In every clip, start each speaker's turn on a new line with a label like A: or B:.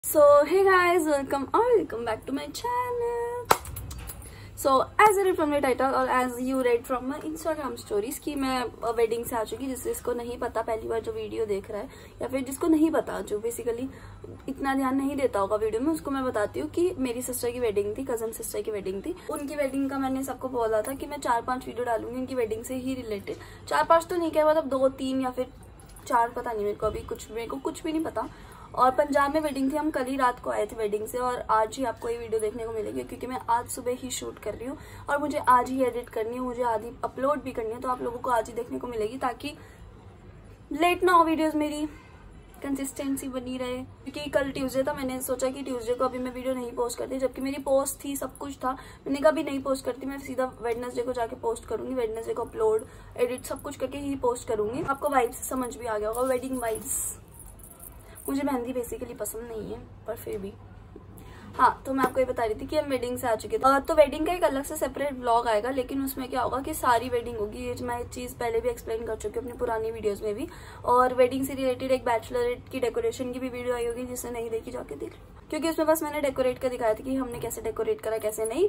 A: So hey guys, welcome back to my channel. So as you read from the title और as you read from my Instagram stories कि मैं wedding से आ चुकी, जिसको नहीं पता पहली बार जो वीडियो देख रहा है या फिर जिसको नहीं पता, जो बेसिकली इतना ध्यान नहीं देता होगा वीडियो में, उसको मैं बताती हूँ कि मेरी सिस्टर की वेडिंग थी, कजन सिस्टर की वेडिंग थी। उनकी वेडिंग का मैंने सबको बोला था कि मैं 4-5 वीडियो डालूंगी उनकी वेडिंग से ही रिलेटेड। 4-5 तो नहीं कह, मतलब 2-3 या फिर 4, पता नहीं, मेरे को कुछ भी नहीं पता। और पंजाब में वेडिंग थी, हम कल ही रात को आए थे वेडिंग से और आज ही आपको ये वीडियो देखने को मिलेगी क्योंकि मैं आज सुबह ही शूट कर रही हूँ और मुझे आज ही एडिट करनी है, मुझे आज ही अपलोड भी करनी है, तो आप लोगों को आज ही देखने को मिलेगी ताकि लेट ना हो वीडियोस, मेरी कंसिस्टेंसी बनी रहे। क्योंकि कल ट्यूसडे था, मैंने सोचा कि ट्यूसडे को अभी मैं वीडियो नहीं पोस्ट करती, जबकि मेरी पोस्ट थी, सब कुछ था, मैंने कहा भी नहीं पोस्ट करती, मैं सीधा वेडनेसडे को जाके पोस्ट करूंगी, वेडनेसडे को अपलोड एडिट सब कुछ करके ही पोस्ट करूंगी। आपको वाइब्स समझ भी आ गया होगा, वेडिंग वाइब्स। मुझे मेहंदी बेसिकली पसंद नहीं है पर फिर भी हाँ, तो मैं आपको ये बता रही थी कि हम वेडिंग से आ चुके थे। तो वेडिंग का एक अलग से सेपरेट व्लॉग आएगा, लेकिन उसमें क्या होगा कि सारी वेडिंग होगी, ये मैं चीज पहले भी एक्सप्लेन कर चुकी हूँ अपनी पुरानी वीडियोस में भी। और वेडिंग से रिलेटेड एक बैचलरेट की डेकोरेशन की भी वीडियो आई होगी, जिसने नहीं देखी जाके देख लो, क्योंकि उसमें बस मैंने डेकोरेट का दिखाया था कि हमने कैसे डेकोरेट करा कैसे नहीं।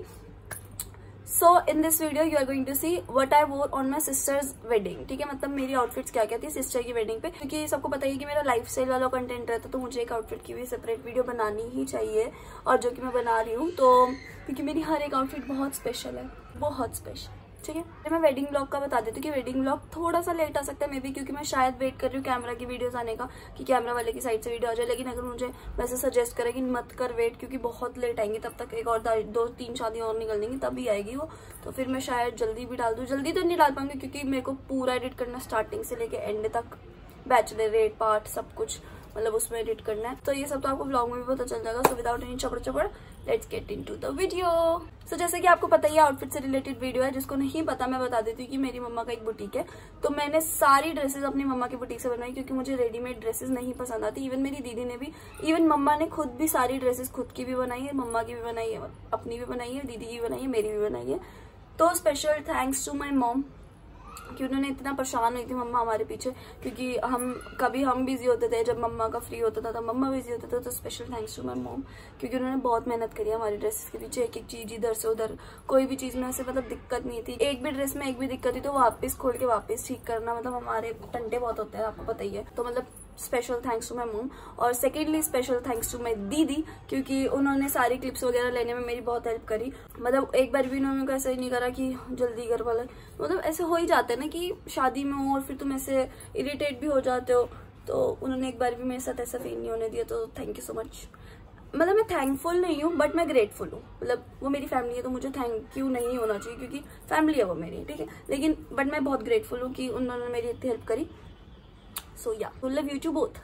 A: So in this video you are going to see what I wore on my sister's wedding। ठीक है, मतलब मेरी आउटफिट्स क्या क्या थी सिस्टर की वेडिंग पे, क्योंकि सबको पता है कि मेरा लाइफस्टाइल वाला कंटेंट रहता है, तो मुझे एक आउटफिट की भी सेपरेट वीडियो बनानी ही चाहिए, और जो कि मैं बना रही हूँ। तो क्योंकि मेरी हर एक आउटफिट बहुत स्पेशल है, बहुत स्पेशल। ठीक है, मैं वेडिंग ब्लॉग का बता देती हूँ कि वेडिंग ब्लॉग थोड़ा सा लेट आ सकता है मे बी, क्योंकि मैं शायद वेट कर रही हूँ कैमरा की वीडियोस आने का कि कैमरा वाले की साइड से वीडियो आ जाए। लेकिन अगर मुझे वैसे सजेस्ट करें कि मत कर वेट, क्योंकि बहुत लेट आएंगी, तब तक एक और 2-3 शादियां और निकल देंगी तभी आएगी वो, तो फिर मैं शायद जल्दी भी डाल दूँ। जल्दी तो नहीं डाल पाऊंगी क्योंकि मेरे को पूरा एडिट करना स्टार्टिंग से लेके एंड तक, बैचलरेट पार्ट सब कुछ, मतलब उसमें एडिट करना है, तो ये सब तो आपको व्लॉग में भी पता चल जाएगा। सो विदाउट एनी चपड़ let's get into the video. So जैसे कि आपको पता ही है, आउटफिट से रिलेटेड वीडियो है, जिसको नहीं पता मैं बता देती हूँ कि मेरी मम्मा का एक बुटीक है, तो मैंने सारी ड्रेसेस अपनी मम्मा की बुटीक से बनवाई, क्योंकि मुझे रेडीमेड ड्रेसेस नहीं पसंद आती। इवन मेरी दीदी ने भी, इवन मम्मा ने खुद भी सारी ड्रेसेस खुद की भी बनाई है, मम्मा की भी बनाई है, अपनी भी बनाई है, दीदी की भी बनाई है, मेरी भी बनाई है। तो special thanks to my mom कि उन्होंने इतना परेशान हुई थी मम्मा हमारे पीछे, क्योंकि हम बिजी होते थे, जब मम्मा का फ्री होता था तब मम्मा बिजी होते थे। तो special thanks to my mom, क्योंकि उन्होंने बहुत मेहनत करी हमारी ड्रेसेस के पीछे, एक एक चीज इधर से उधर, कोई भी चीज में ऐसे मतलब दिक्कत नहीं थी। एक भी ड्रेस में एक भी दिक्कत थी तो वापस खोल के वापस ठीक करना, मतलब हमारे टंटे बहुत होते हैं, आपको पता ही है। तो मतलब special thanks to my mom. और secondly special thanks to my दीदी, क्योंकि उन्होंने सारी क्लिप्स वगैरह लेने में मेरी बहुत हेल्प करी। मतलब एक बार भी उन्होंने ऐसा ही नहीं करा कि जल्दी कर वाला, मतलब ऐसे हो ही जाते हैं ना कि शादी में हो और फिर तुम ऐसे इरिटेट भी हो जाते हो, तो उन्होंने एक बार भी मेरे साथ ऐसा फील नहीं होने दिया। तो थैंक यू सो मच। मतलब मैं थैंकफुल नहीं हूँ बट मैं ग्रेटफुल हूँ, मतलब वो मेरी फैमिली है तो मुझे थैंक यू नहीं होना चाहिए क्योंकि फैमिली है वो मेरी, ठीक है, लेकिन बट मैं बहुत ग्रेटफुल हूँ कि उन्होंने मेरी इतनी हेल्प करी। So yeah, we'll love you to both.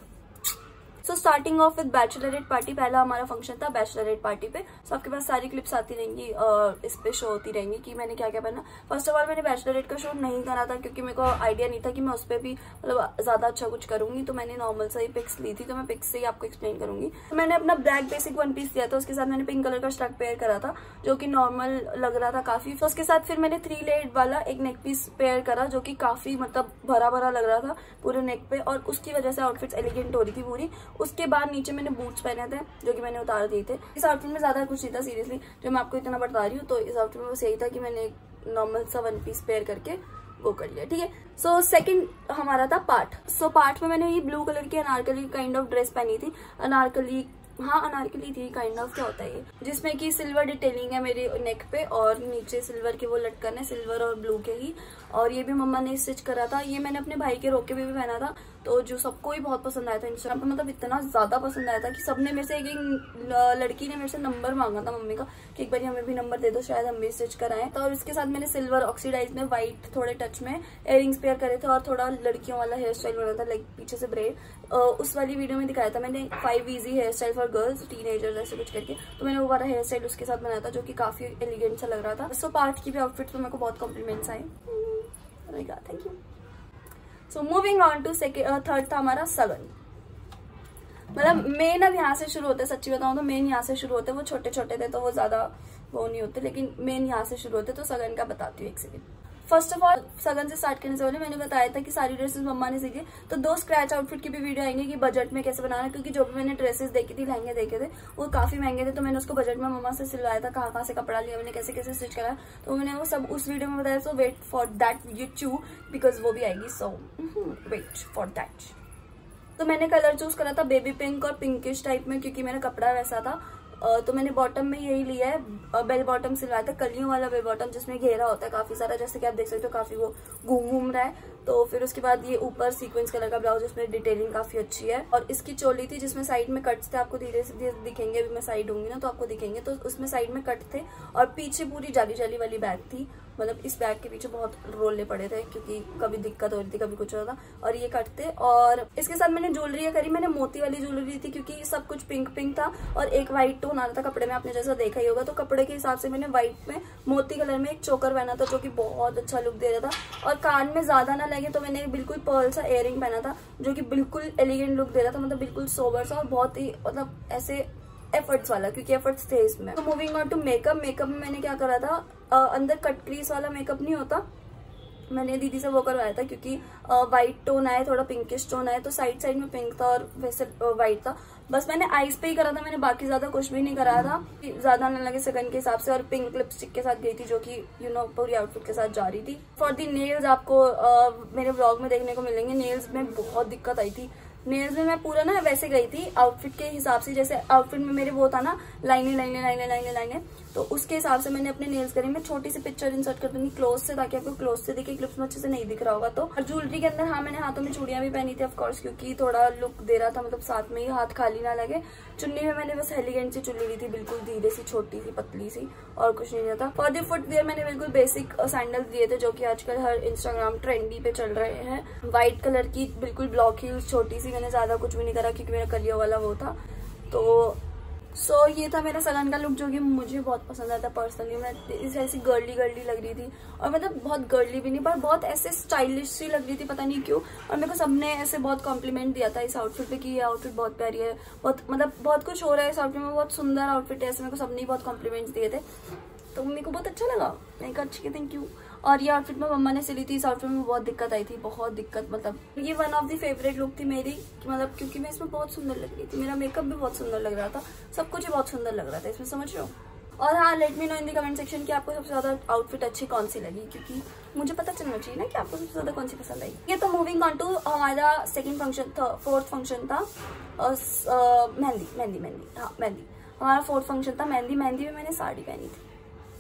A: So starting off with bachelorette party, पहला हमारा फंक्शन था बैचलरेट पार्टी पे। सो आपके पास सारी क्लिप्स आती रहेंगी, इस पे शो होती रहेंगी कि मैंने क्या क्या पहना। फर्स्ट ऑफ ऑल मैंने बैचलरेट का शूट नहीं करा था क्योंकि मेरे को आइडिया नहीं था कि मैं उस पर भी मतलब ज्यादा अच्छा कुछ करूंगी, तो मैंने नॉर्मल सा ही पिक्स ली थी, तो मैं पिक्स से ही आपको एक्सप्लेन करूंगी। तो मैंने अपना ब्लैक बेसिक 1 पीस लिया था, उसके साथ मैंने पिंक कलर का स्टड पेयर करा था जो कि नॉर्मल लग रहा था काफी। तो उसके साथ फिर मैंने 3 लेयर्ड वाला एक नेक पीस पेयर करा जो कि काफी मतलब भरा भरा लग रहा था पूरे नेक पे, और उसकी वजह से आउटफिट एलिगेंट हो रही थी पूरी। उसके बाद नीचे मैंने बूट्स पहने थे जो कि मैंने उतार दिए थे। इस आउटफिट में ज्यादा कुछ नहीं था सीरियसली, जो मैं आपको इतना बता रही हूँ। तो इस आउटफिट में बस यही था कि मैंने एक नॉर्मल सा 1 पीस पेयर करके वो कर लिया, ठीक है। सो सेकंड हमारा था पार्ट। सो पार्ट में मैंने ये ब्लू कलर की अनारकली काइंड ऑफ ड्रेस पहनी थी, अनारकली, हाँ अनारकली थी काइंड ऑफ, क्या होता है ये, जिसमें कि सिल्वर डिटेलिंग है मेरे नेक पे और नीचे सिल्वर के वो लटकन है, सिल्वर और ब्लू के ही। और ये भी मम्मा ने स्टिच करा था, ये मैंने अपने भाई के रोके पे भी पहना था, तो जो सबको ही बहुत पसंद आया था इंस्टाग्राम पे, मतलब इतना ज्यादा पसंद आया था कि सबने मेरे से, एक लड़की ने मेरे से नंबर मांगा था मम्मी का कि एक बार हमें भी नंबर दे दो, शायद हम भी स्टिच कराएं। तो और इसके साथ मैंने सिल्वर ऑक्सीडाइज में व्हाइट थोड़े टच में इयररिंग्स पेयर करे थे और थोड़ा लड़कियों वाला हेयर स्टाइल बना था, लाइक पीछे से ब्रेड। उस वाली वीडियो में दिखाया था मैंने 5 easy hairstyle for girls teenagers ऐसे कुछ करके, तो मैंने वो वाला हेयर स्टाइल उसके साथ बनाया था जो कि काफी एलिगेंट सा लग रहा था। सो पार्ट की भी आउटफिट में मेरे को बहुत कॉम्प्लीमेंट्स आए, thank you. So moving on to third था हमारा सगन। मतलब मेन अब यहाँ से शुरू होते, सच्ची बताऊं तो मेन यहाँ से शुरू होते, वो छोटे छोटे थे तो वो ज्यादा वो नहीं होते, लेकिन मेन यहाँ से शुरू होते। तो सगन का बताती हूँ एक सेकेंड। फर्स्ट ऑफ ऑल सगन से स्टार्ट करने से पहले मैंने बताया था कि सारी ड्रेसेस मम्मा ने सीखी, तो 2 स्क्रैच आउटफिट की भी वीडियो आएंगे कि बजट में कैसे बनाना, क्योंकि जो भी मैंने ड्रेसेस देखी थी, लहंगे देखे थे, वो काफी महंगे थे, तो मैंने उसको बजट में मम्मा से सिलवाया था, कहाँ से कपड़ा लिया मैंने, कैसे कैसे स्टिच करा, तो मैंने वो सब उस वीडियो में बताया। So wait for that video because वो भी आएगी, सो वेट फॉर दैट। तो मैंने कलर चूज करा था बेबी पिंक और पिंकिश टाइप में, क्योंकि मेरा कपड़ा वैसा था। तो मैंने बॉटम में यही लिया है, बेल बॉटम सिलवाया था, कलियों वाला बेल बॉटम जिसमें घेरा होता है काफी सारा, जैसे कि आप देख सकते हो काफी वो घूम रहा है। तो फिर उसके बाद ये ऊपर सीक्वेंस कलर का ब्लाउज, इसमें डिटेलिंग काफी अच्छी है। और इसकी चोली थी जिसमें साइड में कट्स थे, आपको धीरे से दिखेंगे, अभी मैं साइड होंगी ना तो आपको दिखेंगे, तो उसमें साइड में कट थे और पीछे पूरी जाली जाली वाली बैग थी, मतलब इस बैग के पीछे बहुत रोले पड़े थे क्योंकि कभी दिक्कत हो रही थी, कभी कुछ हो रहा था, और ये कट थे। और इसके साथ मैंने ज्वेलरी करी, मैंने मोती वाली ज्वेलरी थी क्योंकि सब कुछ पिंक पिंक था और एक व्हाइट टोन आ रहा था कपड़े में, आपने जैसा देखा ही होगा। तो कपड़े के हिसाब से मैंने व्हाइट में मोती कलर में एक चोकर पहना था जो कि बहुत अच्छा लुक दे रहा था, और कान में ज्यादा ना लगे तो मैंने बिल्कुल पर्ल सा इयररिंग पहना था जो कि बिल्कुल एलिगेंट लुक दे रहा था, मतलब बिल्कुल सोबर सा और बहुत ही मतलब ऐसे एफर्ट्स वाला, क्योंकि एफर्ट्स थे इसमें। तो moving on to makeup. Makeup में मैंने क्या करा था, अंदर कट क्रीज वाला मेकअप नहीं होता, मैंने दीदी से वो करवाया था क्योंकि व्हाइट टोन आया, थोड़ा पिंकिश टोन आया, तो साइड साइड में पिंक था और वैसे व्हाइट था। बस मैंने आईज पे ही करा था, मैंने बाकी ज्यादा कुछ भी नहीं करा था, ज्यादा न लगे सेकंड के हिसाब से। और पिंक लिपस्टिक के साथ गई थी जो कि पूरी आउटफिट के साथ जा रही थी। फॉर दी नेल्स आपको मेरे व्लॉग में देखने को मिलेंगे, नेल्स में बहुत दिक्कत आई थी। नेल्स में मैं पूरा ना वैसे गई थी आउटफिट के हिसाब से, जैसे आउटफिट में मेरे वो था ना लाइनें लाइनें लाइनें लाइनें लाइनें, तो उसके हिसाब से मैंने अपने नेल्स करे। मैं छोटी सी पिक्चर इंसर्ट कर दूंगी क्लोज से ताकि आपको क्लोज से दिखे, क्लिप्स में अच्छे से नहीं दिख रहा होगा। तो और ज्वेलरी के अंदर हाँ मैंने हाथों में चूड़ियां भी पहनी थी ऑफकोर्स, क्योंकि थोड़ा लुक दे रहा था, मतलब साथ में ही हाथ खाली ना लगे। चुन्नी में मैंने बस एलिगेंट सी चुन्नी ली थी, बिल्कुल धीरे सी, छोटी सी, पतली सी, और कुछ नहीं था। फॉर द फुटवियर मैंने बिल्कुल बेसिक सैंडल्स दिए थे जो कि आजकल हर इंस्टाग्राम ट्रेंडी पे चल रहे हैं, व्हाइट कलर की बिल्कुल ब्लॉक हील्स छोटी सी। मैंने ज्यादा कुछ भी नहीं करा क्योंकि मेरा कलियों वाला वो था। तो ये था मेरा सलन का लुक जो कि मुझे बहुत पसंद आया था पर्सनली। मैं ऐसी गर्ली गर्ली लग रही थी, और मतलब बहुत गर्ली भी नहीं पर बहुत ऐसे स्टाइलिश सी लग रही थी, पता नहीं क्यों। और मेरे को सबने ऐसे बहुत कॉम्प्लीमेंट दिया था इस आउटफिट पे कि ये आउटफिट बहुत प्यारी है, बहुत मतलब बहुत कुछ हो रहा है इस आउटफिट में, बहुत सुंदर आउटफिट है, ऐसे मेरे को सबने बहुत कॉम्प्लीमेंट्स दिए थे, तो मेरे को बहुत अच्छा लगा। मैंने कहा अच्छी, थैंक यू। और ये आउटफिट में मम्मा ने सिली थी, इस आउटफिट में बहुत दिक्कत आई थी, बहुत दिक्कत, मतलब ये one of the favourite look थी मेरी, मतलब क्योंकि मैं इसमें बहुत सुंदर लग रही थी, मेरा मेकअप भी बहुत सुंदर लग रहा था, सब कुछ ही बहुत सुंदर लग रहा था इसमें, समझ रहे हो। और हाँ, let me know in the comment section कि आपको सबसे ज्यादा आउटफिट अच्छी कौन सी लगी, क्योंकि मुझे पता चलना चाहिए ना कि आपको सबसे ज्यादा कौन सी पसंद आई। ये तो मूविंग ऑन टू हमारा सेकंड फंक्शन था, फोर्थ फंक्शन था मेहंदी मेहंदी मेहंदी, हाँ मेहंदी, हमारा फोर्थ फंक्शन था मेहंदी। मेहंदी में मैंने साड़ी पहनी थी,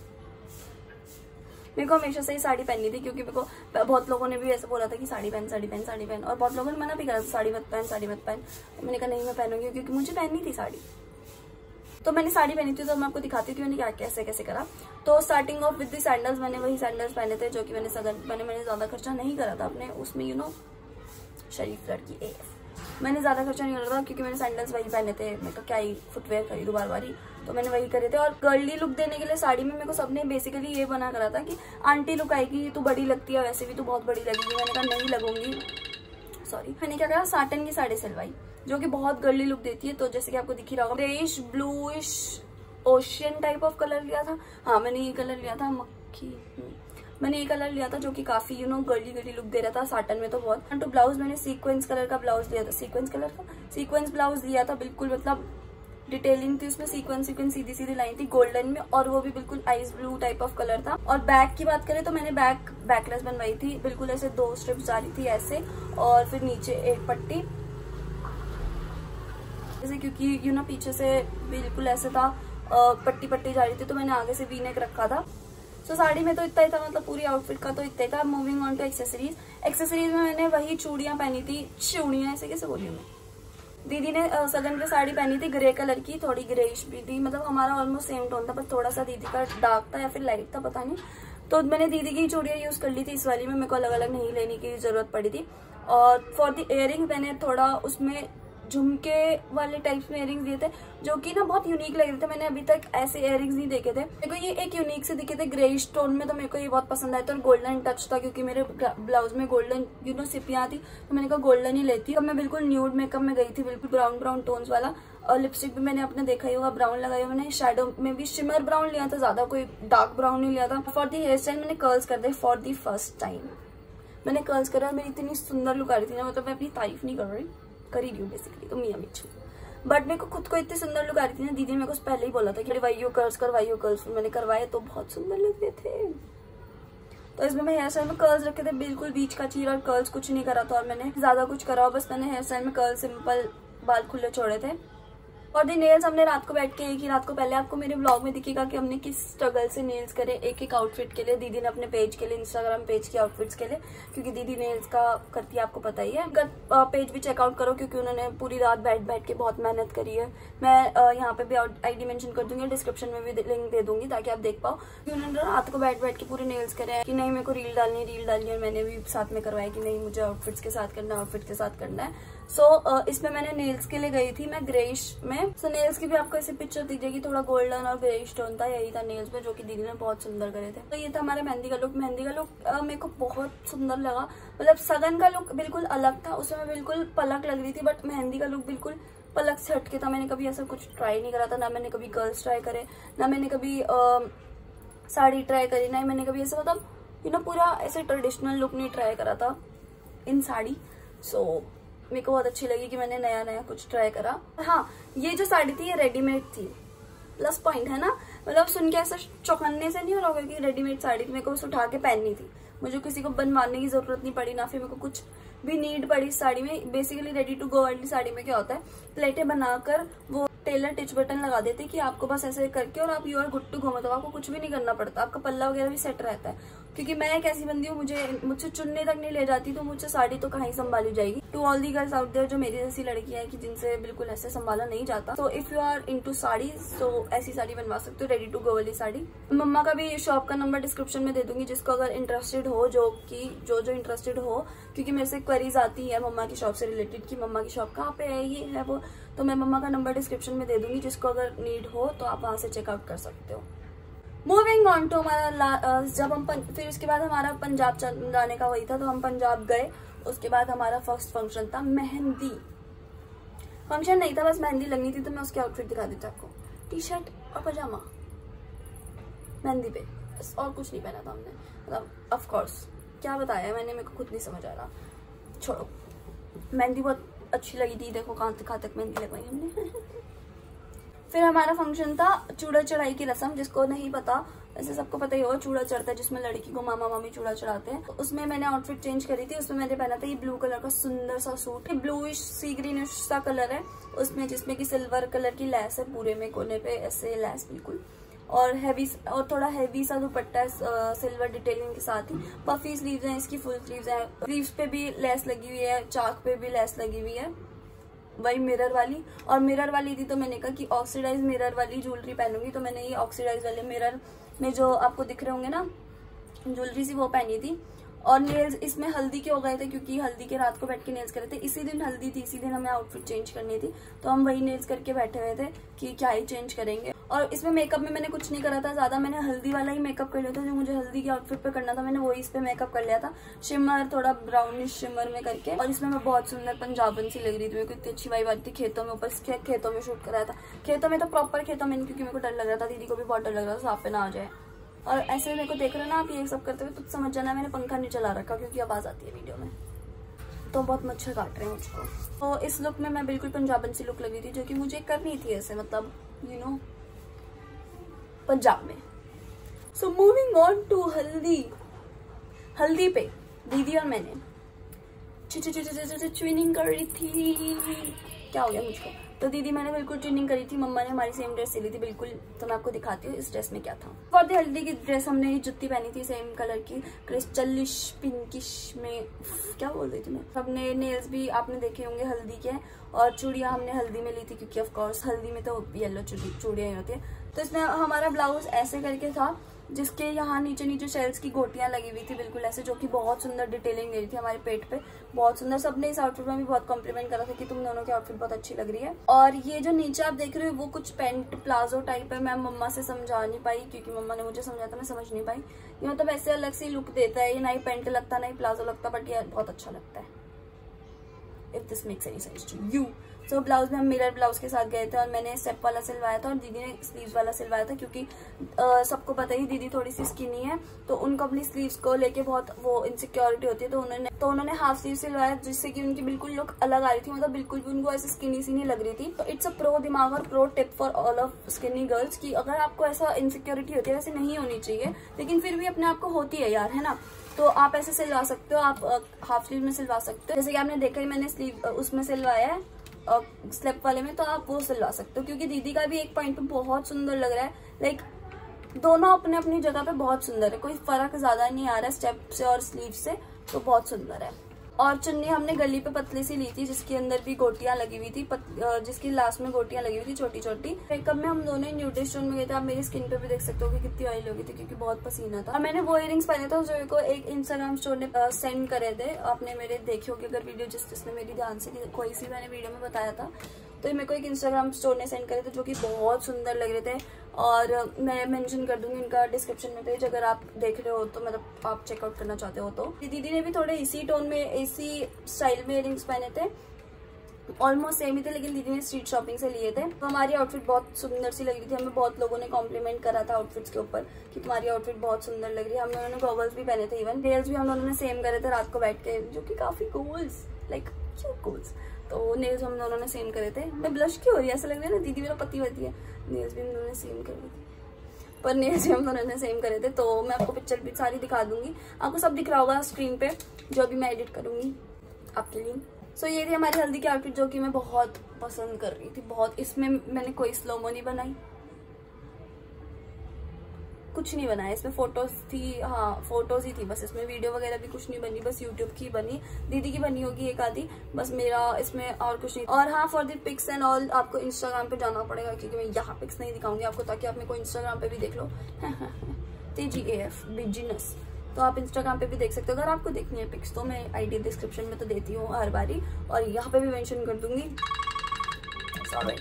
A: मेरे को हमेशा से ही साड़ी पहननी थी क्योंकि मेरे को बहुत लोगों ने भी ऐसे बोला था कि साड़ी पहन साड़ी पहन साड़ी पहन, और बहुत लोगों ने मना भी करा था साड़ी मत पहन साड़ी मत पहन। मैंने कहा नहीं मैं पहनूंगी क्योंकि मुझे पहननी थी साड़ी, तो मैंने साड़ी पहनी थी। तो मैं आपको दिखाती थी मैंने क्या कैसे कैसे करा। तो starting off with the sandals, मैंने वही सैंडल्स पहने थे जो कि मैंने ज्यादा खर्चा नहीं करा था अपने उसमें, शरीफ लड़की AF, मैंने ज्यादा खर्चा नहीं करा था क्योंकि मैंने सैंडल्स वही पहने थे। मैं तो क्या ही फुटवेयर खरीदू बार बार ही, तो मैंने वही करे थे। और गर्ली लुक देने के लिए साड़ी में मेरे को सबने बेसिकली ये बना करा था कि आंटी लुक आएगी, तू बड़ी लगती है, वैसे भी तू बहुत बड़ी लगेगी। मैंने कहा नहीं लगूंगी, सॉरी। मैंने क्या करा, साटन की साड़ी सिलवाई जो कि बहुत गर्ली लुक देती है। तो जैसे कि आपको दिख ही रहा होगा, greyish bluish ocean type of colour लिया था। हाँ मैंने ये कलर लिया था, मक्खी, मैंने ये कलर लिया था जो कि काफी गर्ली गर्ली लुक दे रहा था साटन में। तो बहुत तो ब्लाउज मैंने सीक्वेंस कलर का ब्लाउज लिया था, सीक्वेंस ब्लाउज लिया था, बिल्कुल मतलब डिटेलिंग थी उसमें, सीक्वेंस सीधी सीधी लाइन थी गोल्डन में, और वो भी बिल्कुल ice blue type of colour था। और बैक की बात करें तो मैंने बैकलेस बनवाई थी, बिल्कुल ऐसे 2 स्ट्रिप्स जा रही थी ऐसे, और फिर नीचे एक पट्टी जैसे, क्योंकि पीछे से बिल्कुल ऐसे था, पट्टी पट्टी जा रही थी, तो मैंने आगे से वी नेक रखा था। तो साड़ी में तो इतना ही था, मतलब पूरी आउटफिट का तो इतना ही था। मूविंग ऑन टू एक्सेसरीज में मैंने वही चूड़ियां पहनी थी, चूड़ियां ऐसे कैसे बोली मैं। दीदी ने सगन पे साड़ी पहनी थी ग्रे कलर की, थोड़ी ग्रेइश भी थी, मतलब हमारा ऑलमोस्ट सेम टोन था, पर थोड़ा सा दीदी का डार्क था या फिर लाइट था, पता नहीं। तो मैंने दीदी की चूड़ियां यूज कर ली थी इस वाली में, मेरे को अलग अलग नहीं लेने की जरूरत पड़ी थी। और फॉर द इयरिंग मैंने थोड़ा उसमें झुमके वाले टाइप्स में इयरिंग्स दिए थे जो कि ना बहुत यूनिक लग रहे थे। मैंने अभी तक ऐसे इयरिंग्स नहीं देखे थे। मेरे को ये एक यूनिक से दिखे थे ग्रे स्टोन में, तो मेरे को ये बहुत पसंद आया था। और गोल्डन टच था क्योंकि मेरे ब्लाउज में गोल्डन सिपियां थी, तो मैंने कहा गोल्डन ही लेती। अब मैं बिल्कुल न्यूड मेकअप में गई थी, बिल्कुल ब्राउन ब्राउन टोन्स वाला। और लिपस्टिक भी मैंने अपने देखा ही होगा ब्राउन लगाई हुआ। मैंने शेडो में भी शिमर ब्राउन लिया था, ज्यादा कोई डार्क ब्राउन नहीं लिया था। फॉर दी हेयर स्टाइल मैंने कर्ल्स कर दे फॉर दी फर्स्ट टाइम। मैंने कर्ल्स करा और मेरी इतनी सुंदर लुक आ रही थी ना, मतलब मैं अपनी तारीफ नहीं कर रही हूँ बेसिकली, तो मियां मिर्ची। बट मेरे को खुद को इतनी सुंदर लुक आ रही थी ना, दीदी ने मेरे को पहले ही बोला था कि करवाइयो कर्ल्स। मैंने करवाए तो बहुत सुंदर लग रहे थे। तो इसमें मैं हेयर स्टाइल में कर्ल्स रखे थे, बिल्कुल बीच का चीर और कर्ल्स कुछ नहीं करा था। और मैंने ज्यादा कुछ करा, बस मैंने हेयर स्टाइल में कर्ल सिंपल बाल खुले छोड़े थे। और दी नेल्स हमने रात को बैठ के एक ही रात को, पहले आपको मेरे ब्लॉग में दिखेगा कि हमने किस स्ट्रगल से नेल्स करे एक एक आउटफिट के लिए। दीदी ने अपने पेज के लिए, इंस्टाग्राम पेज के आउटफिट्स के लिए, क्योंकि दीदी नेल्स का करती है, आपको पता ही है। उनका पेज भी चेकआउट करो क्योंकि उन्होंने पूरी रात बैठ के बहुत मेहनत करी है। मैं यहाँ पे भी आईडी मेंशन कर दूंगी, डिस्क्रिप्शन में भी लिंक दे दूंगी ताकि आप देख पाओ कि उन्होंने रात को बैठ के पूरे नेल्स करे हैं कि नहीं मेरे को रील डालनी है। और मैंने भी साथ में करवाया कि नहीं मुझे आउटफिट्स के साथ करना है। सो इसमें मैंने नेल्स के लिए गई थी मैं ग्रेइश में। सो नेल्स की भी आपको ऐसे पिक्चर दिख जाएगी, थोड़ा गोल्डन और ग्रेइश टोन था, यही था नेल्स में, जो कि दीदी ने बहुत सुंदर करे थे। तो ये था हमारे मेहंदी का लुक। मेरे को बहुत सुंदर लगा, मतलब सगन का लुक बिल्कुल अलग था, उसमें बिल्कुल पलक लग रही थी, बट मेहंदी का लुक बिल्कुल पलक से हटके था। मैंने कभी ऐसा कुछ ट्राई नहीं करा था, ना मैंने कभी गर्ल्स ट्राई करे, ना मैंने कभी साड़ी ट्राई करी, ना मैंने कभी ऐसा मतलब पूरा ऐसे ट्रेडिशनल लुक नहीं ट्राई करा था इन साड़ी। सो मेरे को बहुत अच्छी लगी कि मैंने नया कुछ ट्राई करा। हाँ, ये जो साड़ी थी ये रेडीमेड थी, प्लस पॉइंट है ना। मतलब सुन के ऐसा चौंकने से नहीं हो रहा होगा कि रेडीमेड साड़ी थी, मेरे को उसे उठा के पहननी थी, मुझे किसी को बनवाने की जरूरत नहीं पड़ी, ना फिर मेरे को कुछ भी नीड पड़ी इस साड़ी में। बेसिकली रेडी टू गो वाली साड़ी में क्या होता है, प्लेटें बनाकर वो टेलर टिच बटन लगा देते कि आपको बस ऐसे करके और आप you are good to go, मतलब आपको कुछ भी नहीं करना पड़ता, आपका पल्ला वगैरह भी सेट रहता है। क्योंकि मैं एक ऐसी बंदी हूँ, मुझसे चुनने तक नहीं ले जाती, तो मुझसे साड़ी तो कहाँ ही संभाली जाएगी। To all the girls out there जो मेरी जैसी लड़कियां हैं कि जिनसे बिल्कुल ऐसे संभाला नहीं जाता, तो if you are into sari तो ऐसी साड़ी बनवा सकते हो, रेडी टू गो वाली साड़ी। मम्मा का भी शॉप का नंबर डिस्क्रिप्शन में दे दूंगी, जिसको अगर इंटरेस्टेड हो, जो इंटरेस्टेड हो, क्योंकि मेरे से क्वेरीज आती है मम्मा की शॉप से रिलेटेड कि मम्मा की शॉप कहाँ पे है, ये है वो, तो मैं मम्मा का नंबर डिस्क्रिप्शन में दे दूंगी, जिसको अगर नीड हो तो आप वहां से चेकआउट कर सकते हो। मूविंग ऑन टू हमारा जब हम फिर उसके बाद हमारा पंजाब जाने का वही था, तो हम पंजाब गए। उसके बाद हमारा फर्स्ट फंक्शन था मेहंदी। फंक्शन नहीं था, बस मेहंदी लगनी थी, तो मैं उसके आउटफिट दिखा देती आपको। टी शर्ट और पजामा मेहंदी पे, बस और कुछ नहीं पहना था हमने। मतलब ऑफ कोर्स क्या बताया मैंने, मेरे को खुद नहीं समझ आ रहा, छोड़ो। मेहंदी बहुत अच्छी लगी थी, देखो कहाँ तक मेहंदी लगवाई हमने। फिर हमारा फंक्शन था चूड़ा चढ़ाई की रस्म, जिसको नहीं पता वैसे सबको पता ही होगा, चूड़ा चढ़ता है जिसमें लड़की को मामा मामी चूड़ा चढ़ाते हैं। तो उसमें मैंने आउटफिट चेंज करी थी, उसमें मैंने पहना था ये ब्लू कलर का सुंदर सा सूट, ब्लूइश सी ग्रीनिश सा कलर है उसमें, जिसमें की सिल्वर कलर की लैस है पूरे में, कोने पे ऐसे लैस बिल्कुल, और हैवी और थोड़ा हैवी सा दुपट्टा है सिल्वर डिटेलिंग के साथ ही। पफी स्लीव्स हैं इसकी, फुल स्लीव्स है, स्लीव्स पे भी लेस लगी हुई है, चाक पे भी लेस लगी हुई है, वही मिरर वाली। और मिरर वाली थी तो मैंने कहा कि ऑक्सीडाइज मिरर वाली ज्वेलरी पहनूंगी, तो मैंने ये ऑक्सीडाइज वाले मिरर में जो आपको दिख रहे होंगे ना ज्वेलरी सी, वो पहनी थी। और नेल्स इसमें हल्दी के हो गए थे, क्योंकि हल्दी के रात को बैठ के नेल्स करे थे, इसी दिन हल्दी थी, इसी दिन हमें आउटफिट चेंज करनी थी, तो हम वही नेल्स करके बैठे हुए थे कि क्या ही चेंज करेंगे। और इसमें मेकअप में मैंने कुछ नहीं करा था ज्यादा, मैंने हल्दी वाला ही मेकअप कर लिया था, जो मुझे हल्दी के आउटफिट पे करना था, मैंने वही इस पे मेकअप कर लिया था, शिमर थोड़ा ब्राउनिश शिमर में करके। और इसमें मैं बहुत सुंदर पंजाबन सी लग रही थी, मेरे को इतनी अच्छी वाइब आती थी। खेतों में, ऊपर खेतों में शूट कराया था, खेतों में तो प्रॉपर खेतों में, क्योंकि मेरे को डर लग रहा था, दीदी को भी बहुत डर लग रहा था सांप पे ना आ जाए। और ऐसे मेरे को देख रहे हो ना आप ये सब करते हुए, तो समझ जाना मैंने पंखा नहीं चला रखा, क्योंकि आवाज आती है वीडियो में, तो बहुत मच्छर काट रहे हैं मुझको। तो इस लुक में मैं बिल्कुल पंजाबन सी लुक लगी थी, जो कि मुझे करनी थी ऐसे, मतलब यू नो पंजाब में। सो मूविंग ऑन टू हल्दी पे दीदी और मैंने ट्विनिंग कर रही थी। क्या हो गया मुझको, तो दीदी मैंने बिल्कुल ट्विनिंग करी थी, मम्मा ने हमारी सेम ड्रेस सिली थी बिल्कुल। तो मैं आपको दिखाती हूँ इस ड्रेस में क्या था। फॉर द हल्दी की ड्रेस हमने जुत्ती पहनी थी सेम कलर की, क्रिस्टलिश पिंकिश में, क्या बोल रही थी मैं। सबने नेल्स भी आपने देखे होंगे हल्दी के, और चूड़ियां हमने हल्दी में ली थी, क्योंकि ऑफ कोर्स हल्दी में तो येलो चूड़ियां ही होती है। तो इसमें हमारा ब्लाउज ऐसे करके था, जिसके यहाँ नीचे नीचे शेल्स की गोटियां लगी हुई थी बिल्कुल ऐसे, जो कि बहुत सुंदर डिटेलिंग दे रही थी हमारे पेट पे, बहुत सुंदर। सबने इस आउटफिट में भी बहुत कॉम्प्लीमेंट करा था कि तुम दोनों की आउटफिट बहुत अच्छी लग रही है। और ये जो नीचे आप देख रहे हो वो कुछ पेंट प्लाजो टाइप है। मैं मम्मा से समझा नहीं पाई क्योंकि मम्मा ने मुझे समझाया था, मैं समझ नहीं पाई। ये मतलब ऐसे अलग से लुक देता है, ये ना ही पेंट लगता ना ही प्लाजो लगता, बट ये बहुत अच्छा लगता है। If this makes any sense to you. So blouse में हम मिरर ब्लाउज के साथ गए थे और मैंने स्टेप वाला सिलवाया था और दीदी ने स्लीव्स वाला सिलवाया था, क्योंकि सबको पता ही दीदी थोड़ी सी स्किनी है, तो उनको अपनी स्लीव्स को लेके बहुत वो इनसिक्योरिटी होती है, तो उन्होंने हाफ स्लीव सिलवाया, जिससे कि उनकी बिल्कुल लुक अलग आ रही थी, मतलब बिल्कुल भी उनको ऐसे स्किनी सी नहीं लग रही थी। तो इट्स अ प्रो दिमाग और pro tip for all of skinny girls की अगर आपको ऐसा इनसिक्योरिटी होती है, वैसे नहीं होनी चाहिए लेकिन फिर भी अपने आप को होती है यार, है ना, तो आप ऐसे सिलवा सकते हो, आप हाफ स्लीव में सिलवा सकते हो। जैसे कि आपने देखा ही मैंने स्लीव उसमें सिलवाया है स्लेप वाले में, तो आप वो सिलवा सकते हो, क्योंकि दीदी का भी एक पॉइंट पे बहुत सुंदर लग रहा है। लाइक दोनों अपने अपनी जगह पे बहुत सुंदर है, कोई फर्क ज्यादा नहीं आ रहा है स्टेप से और स्लीव से, तो बहुत सुंदर है। और चुन्नी हमने गली पे पतली सी ली थी, जिसके अंदर भी गोटियां लगी हुई थी, जिसकी लास्ट में गोटियां लगी हुई थी छोटी छोटी। मेकअप में हम दोनों न्यूट्रिश टोन में गए थे, आप मेरी स्किन पे भी देख सकते हो कि कितनी ऑयल हो गई थी, क्योंकि बहुत पसीना था। और मैंने वो इयरिंग्स पहने थे जो को एक इंस्टाग्राम स्टोर ने सेंड करे थे, आपने मेरे देखे होगे अगर वीडियो, जिसने मेरी ध्यान से कोई सी मैंने वीडियो में बताया था, तो मेरे को एक इंस्टाग्राम स्टोर ने सेंड करे थे जो कि बहुत सुंदर लग रहे थे। और मैं मेंशन कर दूंगी इनका डिस्क्रिप्शन में पेज, अगर आप देख रहे हो तो, मतलब आप चेकआउट करना चाहते हो तो। दीदी ने भी थोड़े इसी टोन में इसी स्टाइल में इयरिंग्स पहने थे, ऑलमोस्ट सेम ही थे, लेकिन दीदी ने स्ट्रीट शॉपिंग से लिए थे। तो हमारी आउटफिट बहुत सुंदर सी लग रही थी, हमें बहुत लोगों ने कॉम्प्लीमेंट करा था आउटफिट्स के ऊपर कि तुम्हारी आउटफिट बहुत सुंदर लग रही है। हम लोगों ने गॉगल्स भी पहने थे, इवन नेल्स भी हम दोनों ने सेम करे थे रात को बैठ के, जो कि काफी गोल्स लाइक गोल्स, तो नेल्स हम दोनों ने सेम करे थे। मैं ब्लश क्यों हो रही है, ऐसा लग रहा है ना दीदी मेरा पति होती है। नेल्स भी हम दोनों ने सेम करे थे, पर नेल्स भी हम दोनों ने सेम करे थे। तो मैं आपको पिक्चर भी सारी दिखा दूंगी, आपको सब दिख रहा होगा स्क्रीन पे, जो अभी मैं एडिट करूंगी आपके लिए। सो ये थी हमारी हल्दी की आउटफिट, जो कि मैं बहुत पसंद कर रही थी, बहुत। इसमें मैंने कोई स्लोमो नहीं बनाई, कुछ नहीं बनाया, इसमें फोटोज थी, हाँ फोटोज ही थी बस, इसमें वीडियो वगैरह भी कुछ नहीं बनी, बस यूट्यूब की बनी, दीदी की बनी होगी एक आधी, बस मेरा इसमें और कुछ नहीं। और हाँ, for the pics and all आपको इंस्टाग्राम पे जाना पड़ेगा, क्योंकि मैं यहाँ पिक्स नहीं दिखाऊंगी आपको, ताकि आप मेरे को इंस्टाग्राम पे भी देख लो TGAF बिजनेस, तो आप इंस्टाग्राम पे भी देख सकते हो। अगर आपको देखनी है पिक्स तो मैं आईडी डिस्क्रिप्शन में तो देती हूँ हर बारी, और यहाँ पे भी मेंशन कर दूंगी। सॉरी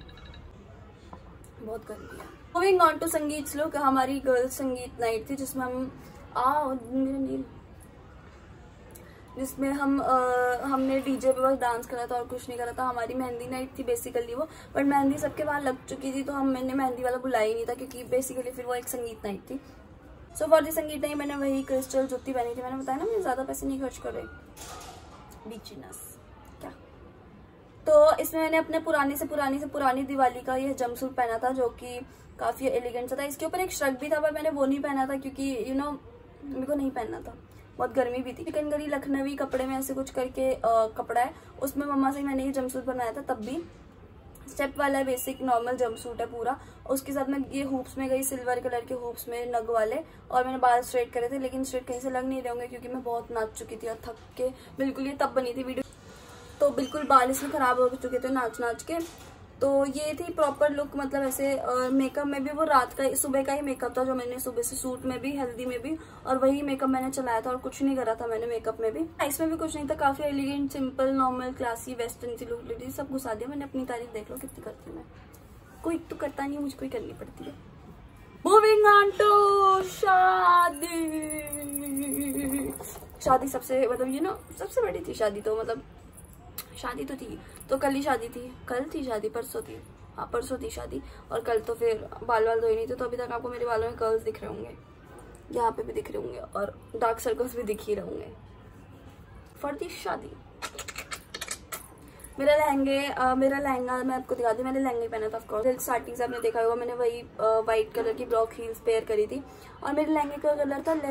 A: बहुत कर दिया। मूविंग ऑन टू संगीत श्लोक, हमारी गर्ल्स संगीत नाइट थी, जिसमें हम हमने डीजे पे बस डांस करा था और कुछ नहीं करा था। हमारी मेहंदी नाइट थी बेसिकली वो, बट मेहंदी सबके वहां लग चुकी थी, तो मैंने मेहंदी वाला बुलाया ही नहीं था, क्योंकि बेसिकली फिर वो एक संगीत नाइट थी। सो फॉर दी संगीत नाइट मैंने वही क्रिस्टल जुत्ती पहनी थी, मैंने बताया ना मैं ज्यादा पैसे नहीं खर्च कर रही, बीचीनेस क्या। तो इसमें मैंने अपने पुरानी से पुरानी दिवाली का यह जंपसूट पहना था, जो कि काफी एलिगेंट था। इसके ऊपर एक श्रग भी था, पर मैंने वो नहीं पहना था, क्योंकि मेरे को नहीं पहनना था, बहुत गर्मी भी थी। चिकनगरी लखनवी कपड़े में ऐसे कुछ करके कपड़ा है, उसमें मम्मा से मैंने ये जंपसूट बनाया था, तब भी स्टेप वाला है, बेसिक नॉर्मल जंपसूट है पूरा। उसके साथ मैं ये हुप्स में गई, सिल्वर कलर के हुप्स में नग वाले, और मैंने बाल स्ट्रेट करे थे, लेकिन स्ट्रेट कहीं से लग नहीं रहे होंगे, क्योंकि मैं बहुत नाच चुकी थी और थक के बिल्कुल, ये तब बनी थी वीडियो, तो बिल्कुल बाल इसमें खराब हो चुके थे नाच के। तो ये थी प्रॉपर लुक, मतलब ऐसे मेकअप में भी वो रात का सुबह का ही मेकअप था, जो मैंने सुबह से सूट में भी हल्दी में भी, और वही मेकअप मैंने चलाया था, और कुछ नहीं करा था मैंने मेकअप में भी, इसमें भी कुछ नहीं था। काफी elegant, simple, normal, classy, western सी लुक ली, सब घुसा दिया मैंने। अपनी तारीफ देख लो कितनी करती हूँ मैं, कोई तो करता नहीं, मुझको ही करनी पड़ती है। मूविंग ऑन टू शादी सबसे, मतलब सबसे बड़ी थी शादी, तो मतलब शादी तो थी, तो कल ही शादी थी, कल थी शादी, परसों थी, हाँ परसों थी शादी, और कल तो फिर बाल धोए नहीं थे, तो अभी तक आपको मेरे बालों में कर्ल्स दिख रहे होंगे, यहाँ पे भी दिख रहे होंगे, और डार्क सर्कल्स भी दिख ही रहे होंगे फॉर दी शादी। मेरा लहंगा मैं आपको दिखाती हूँ, मैंने लहंगा पहना था ऑफकोर्स, स्टार्टिंग से आपने देखा होगा, मैंने वही व्हाइट कलर की ब्लॉक हील्स पेयर करी थी, और मेरे लहंगे का कलर था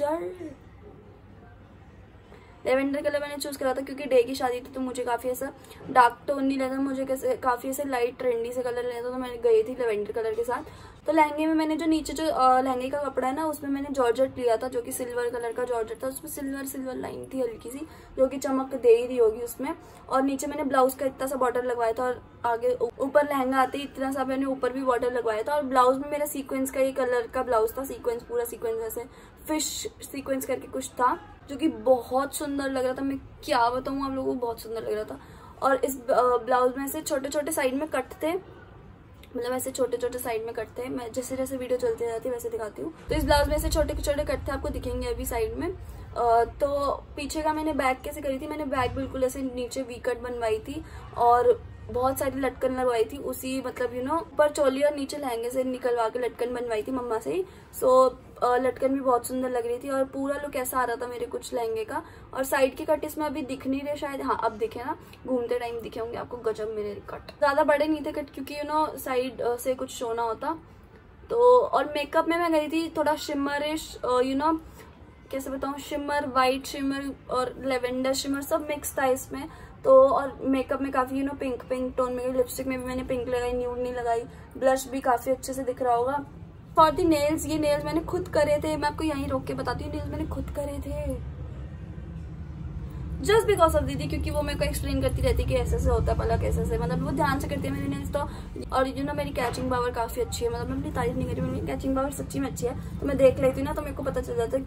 A: लेवेंडर कलर मैंने चूज करा था, क्योंकि डे की शादी थी, तो मुझे काफी ऐसा डार्क टोन नहीं लेना, मुझे काफी ऐसे लाइट ट्रेंडी से कलर लेना था, तो मैं गई थी लेवेंडर कलर के साथ। तो लहंगे में मैंने जो नीचे जो लहंगे का कपड़ा है ना, उसमें मैंने जॉर्जेट लिया था, जो कि सिल्वर कलर का जॉर्जेट था। उसमें सिल्वर लाइन थी हल्की सी, जो कि चमक दे ही रही होगी उसमें। और नीचे मैंने ब्लाउज का इतना सा बॉर्डर लगवाया था, और आगे ऊपर लहंगा आते ही इतना सा मैंने ऊपर भी बॉर्डर लगवाया था। और ब्लाउज में मेरा सीक्वेंस का ये कलर का ब्लाउज था, सीक्वेंस पूरा सीक्वेंस ऐसे फिश सीक्वेंस करके कुछ था, जो कि बहुत सुंदर लग रहा था। मैं क्या बताऊँ आप लोगों को, बहुत सुंदर लग रहा था। और इस ब्लाउज में से छोटे छोटे साइड में कट थे, मतलब ऐसे छोटे छोटे साइड में कट थे। मैं जैसे जैसे वीडियो चलती जाती है वैसे दिखाती हूँ। तो इस ब्लाउज में से छोटे छोटे कट थे, आपको दिखेंगे अभी साइड में। तो पीछे का मैंने बैक कैसे करी थी, मैंने बैक बिल्कुल ऐसे नीचे वी कट बनवाई थी और बहुत सारी लटकन लगवाई थी उसी, मतलब ऊपर चोली और नीचे लहंगे से निकलवा के लटकन बनवाई थी मम्मा से ही। सो लटकन भी बहुत सुंदर लग रही थी और पूरा लुक ऐसा आ रहा था मेरे कुछ लहंगे का। और साइड के कट इसमें अभी दिख नहीं रहे शायद, हाँ अब दिखे ना, घूमते टाइम दिखे होंगे आपको। गजब मेरे कट, ज्यादा बड़े नहीं थे कट, क्योंकि साइड से कुछ शो ना होता। तो और मेकअप में मैं गई थी थोड़ा शिमरिश, कैसे बताऊँ, शिमर, व्हाइट शिमर और लेवेंडर शिमर सब मिक्स था इसमें। तो और मेकअप में काफी पिंक टोन में, लिपस्टिक में भी मैंने पिंक लगाई, न्यूड नहीं लगाई। ब्लश भी काफी अच्छे से दिख रहा होगा। फॉर दी नेल्स, ये नेल्स मैंने खुद करे थे, मैं आपको यहीं रोक के बताती हूँ, नेल्स मैंने खुद करे थे जस्ट बिकॉज ऑफ दीदी, क्योंकि वो मेरे को एक्सप्लेन करती रहती है कि ऐसे से होता है पलक, ऐसे से, मतलब वो ध्यान से करती है मेरी नेल्स। तो और मेरी कैचिंग पावर काफी अच्छी है, मतलब मैं अपनी तारीफ नहीं करी, मेरी कैचिंग पावर सच्ची में अच्छी है। तो मैं देख लेती हूँ ना, तो मेरे को पता चल जाता है।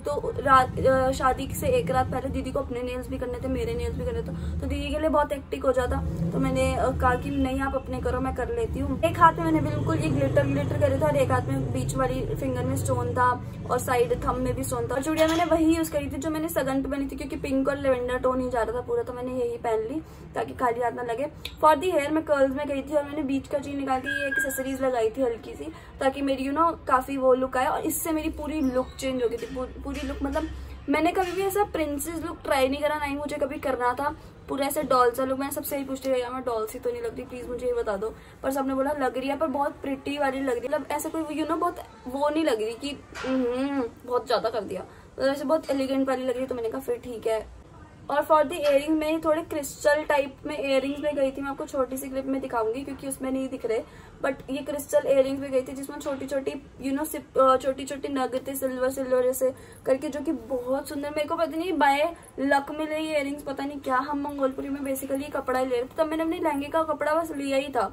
A: तो शादी से एक रात पहले दीदी को अपने नेल्स भी करने थे, मेरे नेल्स भी करने थे, तो दीदी के लिए बहुत हेक्टिक हो जाता। तो मैंने कहा कि नहीं आप अपने करो, मैं कर लेती हूँ। एक हाथ में मैंने बिल्कुल ये ग्लिटर करे था, और एक हाथ में बीच वाली फिंगर में स्टोन था, और साइड थंब में भी स्टोन था। और चूड़िया मैंने वही यूज करी थी जो मैंने सगन पे बनी थी, क्योंकि पिंक और लेवेंडर टोन ही जा रहा था पूरा, तो मैंने यही पहन ली ताकि खाली हाथ ना लगे। फॉर दी हेयर मैं कर्ल्स में गई थी, और मैंने बीच का चीज निकाल के ये एक्सेसरीज लगाई थी हल्की सी, ताकि मेरी काफी वो लुक आए। और इससे मेरी पूरी लुक चेंज हो गई थी, पूरी लुक, मतलब मैंने कभी भी ऐसा प्रिंसेस लुक ट्राई नहीं करा, नहीं मुझे कभी करना था। पूरा ऐसे डॉल सा लुक, मैंने सबसे यही पूछती रही, मैं डॉल सी तो नहीं लग रही, प्लीज मुझे ये बता दो। पर सबने बोला लग रही है, पर बहुत प्रिटी वाली लग रही है, मतलब ऐसा कोई बहुत वो नहीं लग रही कि बहुत ज्यादा कर दिया, तो ऐसे बहुत एलिगेंट वाली लग रही है। तो मैंने कहा फिर ठीक है। और फॉर द इयरिंग में थोड़े क्रिस्टल टाइप में इयरिंग्स में गई थी, मैं आपको छोटी सी क्लिप में दिखाऊंगी क्योंकि उसमें नहीं दिख रहे, बट ये क्रिस्टल इयरिंग्स में गई थी जिसमें छोटी छोटी छोटी छोटी नग थे सिल्वर जैसे करके, जो कि बहुत सुंदर। मेरे को पता नहीं बाय लक मिले ये इयरिंग्स, पता नहीं क्या। हम मंगोलपुरी में बेसिकली कपड़ा ही ले रहे थे, तब मैंने अपने लहंगे का कपड़ा बस लिया ही था।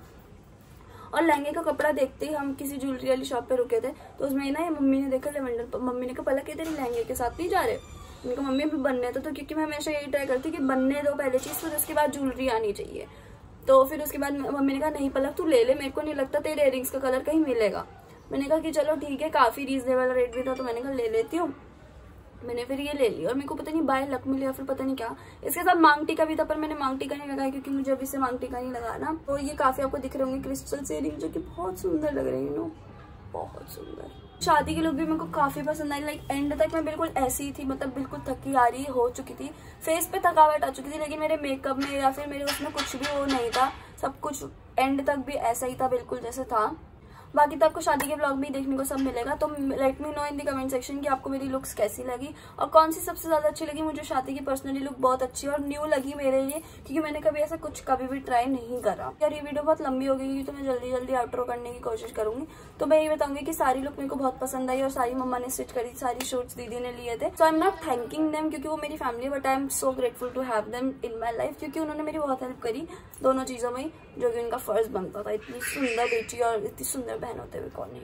A: और लहंगे का कपड़ा देखते ही हम किसी ज्वेलरी वाली शॉप पे रुके थे, तो उसमें ना ये मम्मी ने देखा लेवेंडर, मम्मी ने कहा पलक तेरे लहंगे के साथ नहीं जा रहे, उनका मम्मी भी बनने तो क्योंकि मैं हमेशा यही ट्राई करती कि बनने दो पहले चीज, फिर उसके बाद ज्वेलरी आनी चाहिए। तो फिर उसके बाद मम्मी ने कहा नहीं पलक तू ले ले, मेरे को नहीं लगता तेरे इयरिंग्स का कलर कहीं मिलेगा। मैंने कहा कि चलो ठीक है, काफी रीजनेबल रेट भी था, तो मैंने कहा ले लेती हूँ। मैंने फिर ये ले लिया, और मेरे को पता नहीं बाय लक मिले या फिर पता नहीं क्या। इसके साथ मांग टीका भी था, पर मैंने मांग टीका नहीं लगाया क्योंकि मुझे अभी से मांग टीका नहीं लगाना। तो ये काफी आपको दिख रहे होंगे क्रिस्टल इयरिंग, जो कि बहुत सुंदर लग रही है, बहुत सुंदर। शादी के लुक भी मेरे को काफी पसंद आई। लाइक एंड तक मैं बिल्कुल ऐसी ही थी, मतलब बिल्कुल थकी हारी हो चुकी थी, फेस पे थकावट आ चुकी थी, लेकिन मेरे मेकअप में या फिर मेरे उसमें कुछ भी वो नहीं था, सब कुछ एंड तक भी ऐसा ही था बिल्कुल जैसे था। बाकी तो आपको शादी के ब्लॉग में देखने को सब मिलेगा। तो let me know in the comment section कि आपको मेरी लुक्स कैसी लगी और कौन सी सबसे ज्यादा अच्छी लगी। मुझे शादी की पर्सनली लुक बहुत अच्छी और न्यू लगी मेरे लिए, क्योंकि मैंने कभी ऐसा कुछ कभी भी ट्राई नहीं करा। यार ये वीडियो बहुत लंबी हो गई, तो मैं जल्दी जल्दी आउटरो करने की कोशिश करूंगी। तो मैं ये बताऊंगी कि सारी लुक मेरे को बहुत पसंद आई और सारी मम्मा ने स्टिच करी, सारी शूट्स दीदी ने लिए थे। So I am not thanking them क्योंकि वो मेरी family, but I am so grateful to have them in my life, क्योंकि उन्होंने मेरी बहुत हेल्प करी दोनों चीजों में, जो कि उनका फर्ज बनता था। इतनी सुंदर बेटी और इतनी सुंदर बहन होते हुए कौन नहीं।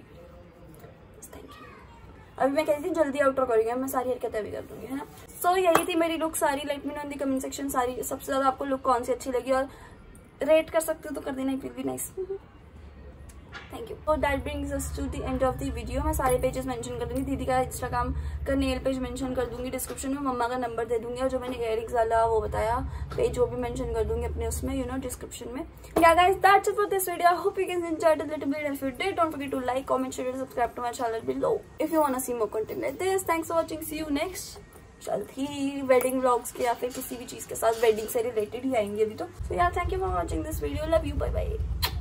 A: Thank you. अभी मैं कहती थी जल्दी आउटरो करूंगी, मैं सारी हरकतें भी कर दूंगी, है ना। सो यही थी मेरी लुक सारी। Let me know in the comment section सारी सबसे ज्यादा आपको लुक कौन सी अच्छी लगी, और रेट कर सकते हो तो कर देना, it will be nice. Thank you. तो that brings us to the end of the video. मैं सारे पेजेस मेंशन कर दूंगी, दीदी का इंस्टाग्राम का नेल पेज मेंशन कर दूंगी डिस्क्रिप्शन में, मम्मा का नंबर दे दूंगी, और जो मैंने इयरिंग्स वाला वो बताया पेज वो भी मेंशन कर दूंगी अपने उसमें डिस्क्रिप्शन में। Yeah guys, that's it for this video. I hope you guys enjoyed it a little bit. If you did, don't forget to like, comment, share, and subscribe to my channel below if you wanna see more content like this. Thanks for watching. See you next. जल्द ही wedding vlogs के या फिर किसी भी चीज के साथ wedding से रिलेटेड ही आएंगे अभी तो। So yeah, thank you for watching this video. Love you. Bye bye.